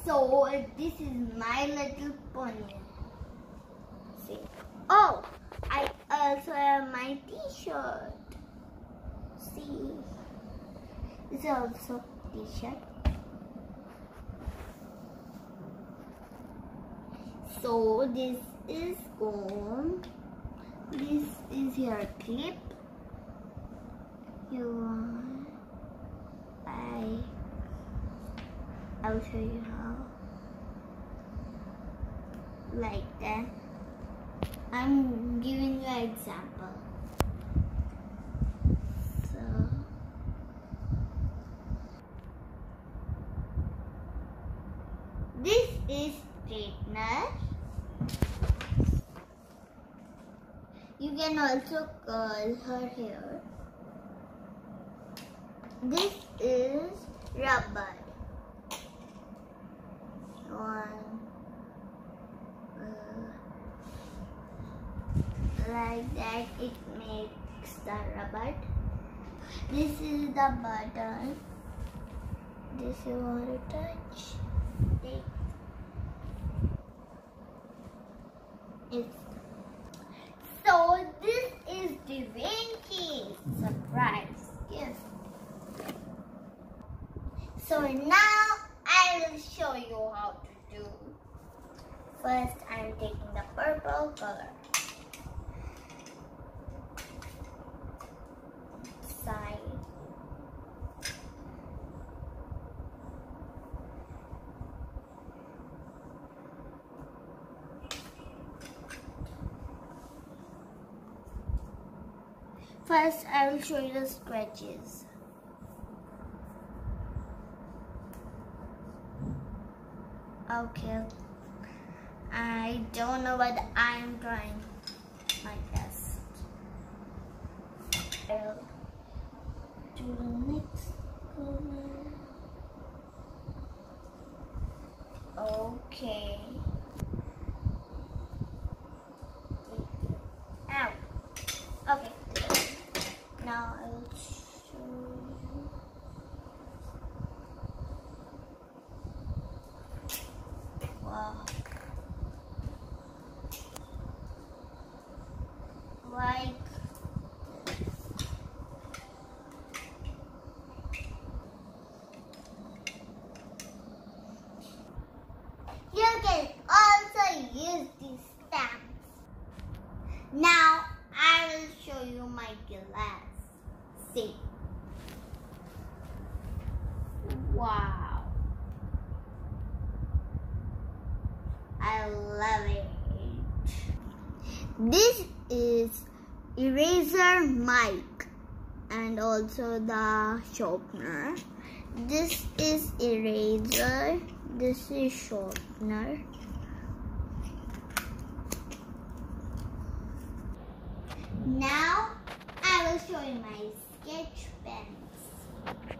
So this is My Little Pony. See. Oh, I also have my T-shirt. See, this is also T-shirt. So this is comb. This is your clip. I'll show you how. Like that. I'm giving you an example. So this is straightener. You can also curl her hair. This is rubber. Like that, it makes the rubber. This is the button. This you want to touch. So this is the Vinky surprise gift. So now I will show you how to do. First, I'm taking the purple color. Side. First, I will show you the scratches. Okay. I don't know, but I'm trying my best. I'll do the next color. Okay. Ow. Okay. Now I will show you. Wow. Like you can also use these stamps. Now I will show you my glass. See. Wow. I love it. This is eraser mic and also the sharpener. This is eraser. This is sharpener. Now I will show you my sketch pens.